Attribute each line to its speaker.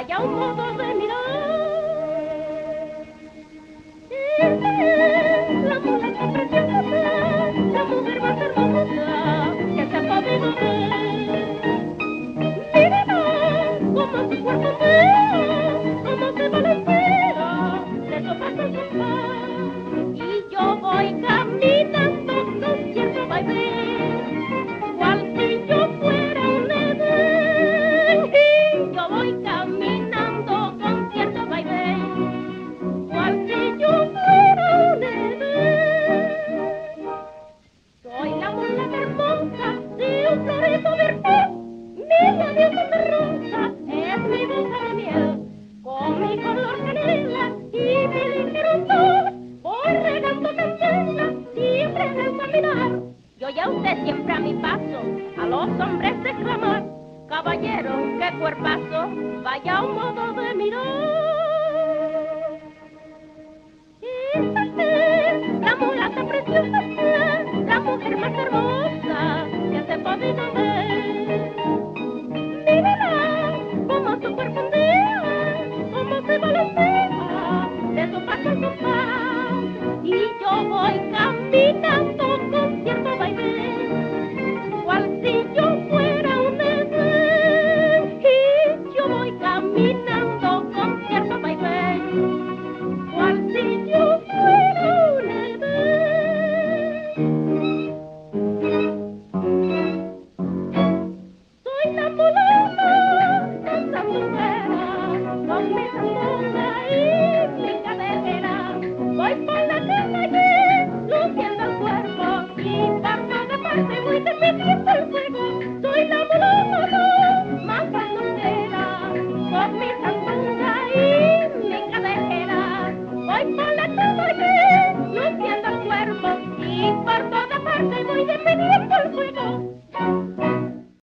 Speaker 1: vaya un modo de mirar. La mulata preciosa, la mujer más hermosa que se ha podido ver. Mírala, como su cuerpo vea, como se balancea, de sopasa en sopá. Y yo voy caminando con cierto vaivén, cual si yo fuera un Edén. Y yo voy caminando con cierto vaivén, cual si yo fuera un Edén. Soy la mulata hermosa de un florido virtud. Mi labio de rosa es mi boca de miel, con mi color canela y mi ligero sol, voy regando candela siempre en el caminar. Yo ya usted siempre a mi paso, a los hombres exclamar, caballero, qué cuerpazo, vaya un modo de mirar. Esta es la mulata preciosa, la mujer más hermosa que se ha podido ver.